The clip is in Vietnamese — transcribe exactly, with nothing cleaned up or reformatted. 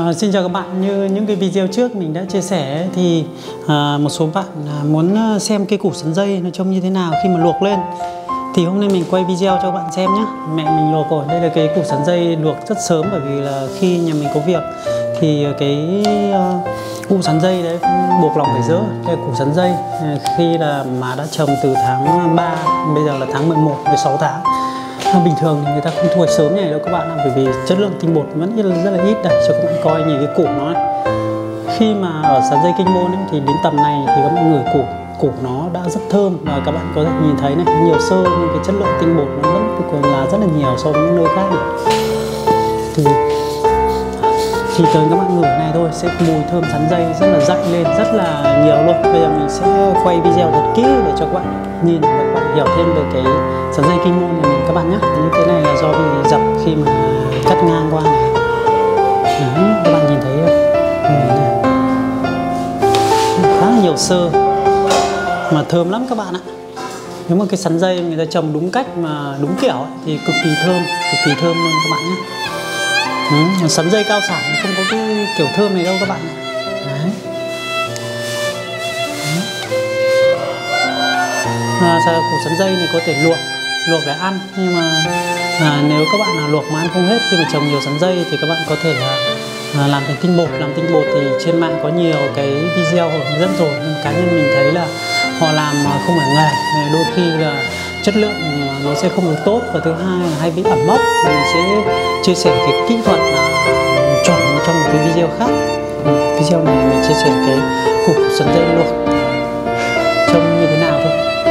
À, xin chào các bạn. Như những cái video trước mình đã chia sẻ thì à, một số bạn muốn xem cái củ sắn dây nó trông như thế nào khi mà luộc lên, thì hôm nay mình quay video cho các bạn xem nhé. Mẹ mình luộc rồi. Đây là cái củ sắn dây luộc rất sớm, bởi vì là khi nhà mình có việc thì cái uh, củ sắn dây đấy buộc lòng phải dỡ. Đây là củ sắn dây khi là má đã trồng từ tháng ba, bây giờ là tháng mười một, mười sáu tháng. Bình thường thì người ta không thu hoạch sớm như này đâu các bạn ạ, bởi vì chất lượng tinh bột vẫn rất là ít. Đây cho các bạn coi nhìn cái củ nó này. Khi mà ở sắn dây Kinh Môn ấy, thì đến tầm này thì các bạn ngửi củ củ nó đã rất thơm, và các bạn có thể nhìn thấy này, nhiều xơ nhưng cái chất lượng tinh bột nó vẫn còn là rất là nhiều so với những nơi khác này. Thì chỉ cần các bạn ngửi này thôi sẽ mùi thơm sắn dây rất là dậy lên, rất là nhiều luôn. Bây giờ mình sẽ quay video thật kỹ để cho các bạn nhìn và các bạn hiểu thêm được cái sắn dây Kinh Môn này mình các bạn nhé. Như thế này là do bị dập khi mà cắt ngang qua này. Đấy, các bạn nhìn thấy không? Khá là nhiều xơ mà thơm lắm các bạn ạ. Nếu mà cái sắn dây người ta trồng đúng cách mà đúng kiểu ấy, thì cực kỳ thơm, cực kỳ thơm luôn các bạn nhé. Ừ, sắn dây cao sản không có cái kiểu thơm này đâu các bạn. Đấy. À, củ sắn dây này có thể luộc luộc để ăn, nhưng mà à, nếu các bạn nào luộc mà ăn không hết khi mà trồng nhiều sắn dây thì các bạn có thể là à, làm thành tinh bột. Làm tinh bột thì trên mạng có nhiều cái video hướng dẫn rồi, nhưng cá nhân mình thấy là họ làm không phải nghề, đôi khi là chất lượng nó sẽ không được tốt, và thứ hai là hay bị ẩm mốc. Thì mình sẽ chia sẻ cái kỹ thuật là chuẩn trong một cái video khác. Video này mình chia sẻ cái củ sắn dây luộc trông như thế nào thôi.